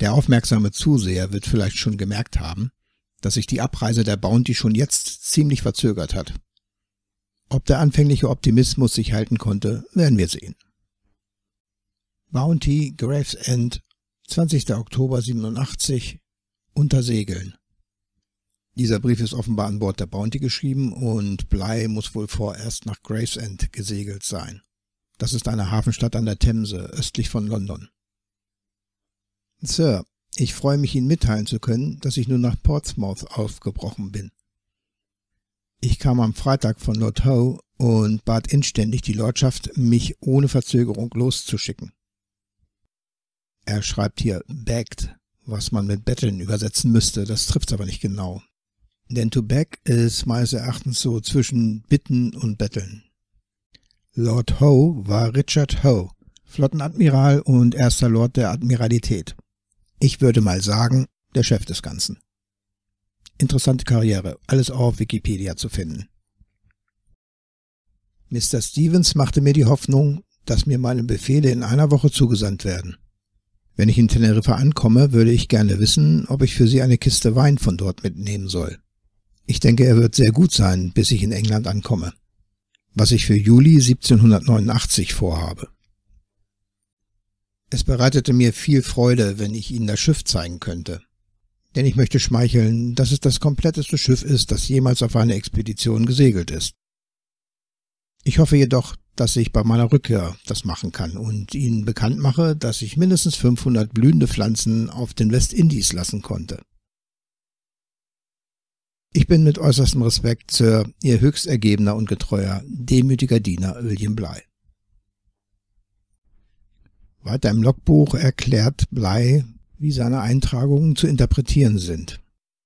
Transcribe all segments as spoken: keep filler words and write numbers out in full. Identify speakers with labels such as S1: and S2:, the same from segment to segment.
S1: Der aufmerksame Zuseher wird vielleicht schon gemerkt haben, dass sich die Abreise der Bounty schon jetzt ziemlich verzögert hat. Ob der anfängliche Optimismus sich halten konnte, werden wir sehen. Bounty, Gravesend, zwanzigster Oktober siebenundachtzig, unter Segeln. Dieser Brief ist offenbar an Bord der Bounty geschrieben und Bligh muss wohl vorerst nach Gravesend gesegelt sein. Das ist eine Hafenstadt an der Themse, östlich von London. Sir, ich freue mich, Ihnen mitteilen zu können, dass ich nun nach Portsmouth aufgebrochen bin. Ich kam am Freitag von Lord Howe und bat inständig die Lordschaft, mich ohne Verzögerung loszuschicken. Er schreibt hier begged, was man mit betteln übersetzen müsste, das trifft aber nicht genau. Denn to beg ist meines Erachtens so zwischen bitten und betteln. Lord Howe war Richard Howe, Flottenadmiral und erster Lord der Admiralität. Ich würde mal sagen, der Chef des Ganzen. Interessante Karriere, alles auch auf Wikipedia zu finden. Mister Stevens machte mir die Hoffnung, dass mir meine Befehle in einer Woche zugesandt werden. Wenn ich in Teneriffa ankomme, würde ich gerne wissen, ob ich für Sie eine Kiste Wein von dort mitnehmen soll. Ich denke, er wird sehr gut sein, bis ich in England ankomme. Was ich für Juli siebzehnhundertneunundachtzig vorhabe. Es bereitete mir viel Freude, wenn ich Ihnen das Schiff zeigen könnte. Denn ich möchte schmeicheln, dass es das kompletteste Schiff ist, das jemals auf eine Expedition gesegelt ist. Ich hoffe jedoch, dass ich bei meiner Rückkehr das machen kann und Ihnen bekannt mache, dass ich mindestens fünfhundert blühende Pflanzen auf den Westindies lassen konnte. Ich bin mit äußerstem Respekt, Sir, Ihr höchst ergebener und getreuer, demütiger Diener William Bligh. Weiter im Logbuch erklärt Bligh, wie seine Eintragungen zu interpretieren sind.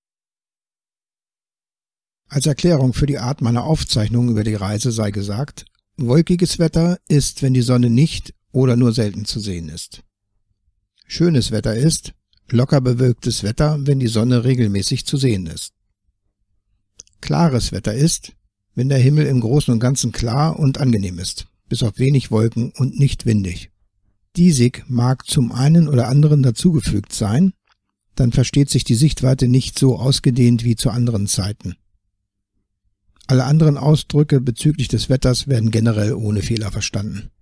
S1: Als Erklärung für die Art meiner Aufzeichnungen über die Reise sei gesagt, wolkiges Wetter ist, wenn die Sonne nicht oder nur selten zu sehen ist. Schönes Wetter ist locker bewölktes Wetter, wenn die Sonne regelmäßig zu sehen ist. Klares Wetter ist, wenn der Himmel im Großen und Ganzen klar und angenehm ist, bis auf wenig Wolken und nicht windig. Diesig mag zum einen oder anderen dazugefügt sein, dann versteht sich die Sichtweite nicht so ausgedehnt wie zu anderen Zeiten. Alle anderen Ausdrücke bezüglich des Wetters werden generell ohne Fehler verstanden.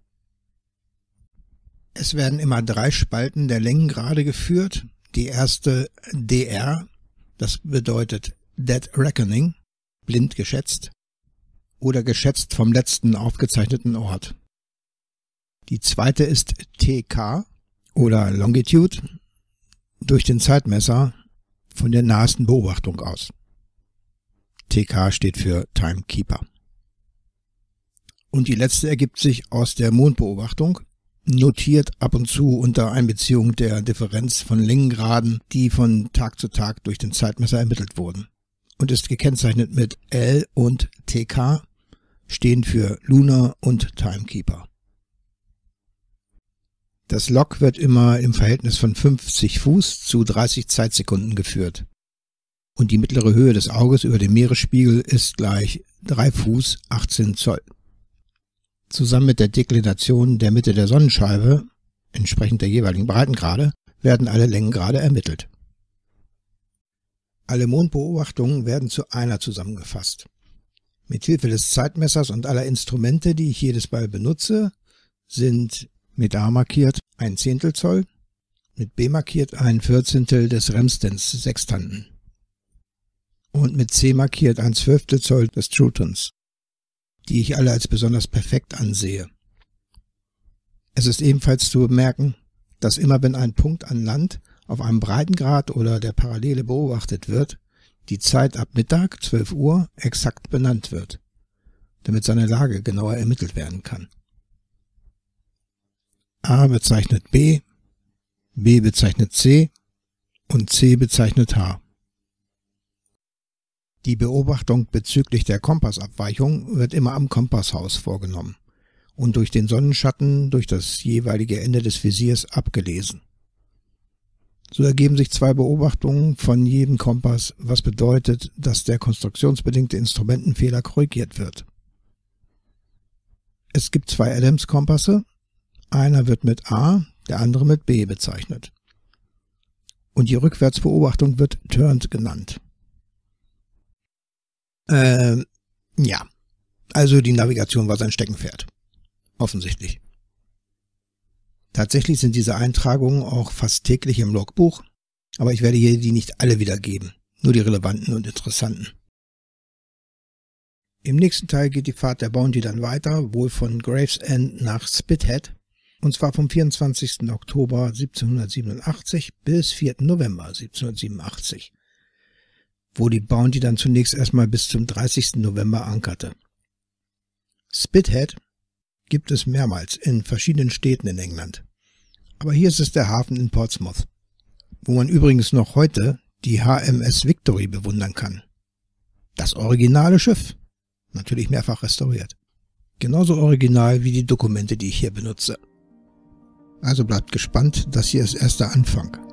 S1: Es werden immer drei Spalten der Längengrade geführt. Die erste D R, das bedeutet Dead Reckoning, blind geschätzt, oder geschätzt vom letzten aufgezeichneten Ort. Die zweite ist T K oder Longitude, durch den Zeitmesser von der nahesten Beobachtung aus. T K steht für Timekeeper. Und die letzte ergibt sich aus der Mondbeobachtung, notiert ab und zu unter Einbeziehung der Differenz von Längengraden, die von Tag zu Tag durch den Zeitmesser ermittelt wurden, und ist gekennzeichnet mit L und T K, stehen für Lunar und Timekeeper. Das Log wird immer im Verhältnis von fünfzig Fuß zu dreißig Zeitsekunden geführt. Und die mittlere Höhe des Auges über dem Meeresspiegel ist gleich drei Fuß achtzehn Zoll. Zusammen mit der Deklination der Mitte der Sonnenscheibe, entsprechend der jeweiligen Breitengrade, werden alle Längengrade ermittelt. Alle Mondbeobachtungen werden zu einer zusammengefasst. Mit Hilfe des Zeitmessers und aller Instrumente, die ich jedes Mal benutze, sind mit A markiert ein Zehntel Zoll, mit B markiert ein Vierzehntel des Ramsdens Sextanten und mit C markiert ein Zwölftel Zoll des Trutons, die ich alle als besonders perfekt ansehe. Es ist ebenfalls zu bemerken, dass immer wenn ein Punkt an Land auf einem Breitengrad oder der Parallele beobachtet wird, die Zeit ab Mittag, zwölf Uhr, exakt benannt wird, damit seine Lage genauer ermittelt werden kann. A bezeichnet B, B bezeichnet C und C bezeichnet H. Die Beobachtung bezüglich der Kompassabweichung wird immer am Kompasshaus vorgenommen und durch den Sonnenschatten durch das jeweilige Ende des Visiers abgelesen. So ergeben sich zwei Beobachtungen von jedem Kompass, was bedeutet, dass der konstruktionsbedingte Instrumentenfehler korrigiert wird. Es gibt zwei Adams-Kompasse, einer wird mit A, der andere mit B bezeichnet. und die Rückwärtsbeobachtung wird Turned genannt. Ähm, ja, also die Navigation war sein Steckenpferd. Offensichtlich. Tatsächlich sind diese Eintragungen auch fast täglich im Logbuch, aber ich werde hier die nicht alle wiedergeben, nur die relevanten und interessanten. Im nächsten Teil geht die Fahrt der Bounty dann weiter, wohl von Gravesend nach Spithead, und zwar vom vierundzwanzigsten Oktober siebzehnhundertsiebenundachtzig bis vierten November siebzehnhundertsiebenundachtzig, wo die Bounty dann zunächst erstmal bis zum dreißigsten November ankerte. Spithead gibt es mehrmals in verschiedenen Städten in England, aber hier ist es der Hafen in Portsmouth, wo man übrigens noch heute die H M S Victory bewundern kann. Das originale Schiff, natürlich mehrfach restauriert. Genauso original wie die Dokumente, die ich hier benutze. Also bleibt gespannt, das hier ist erst der Anfang.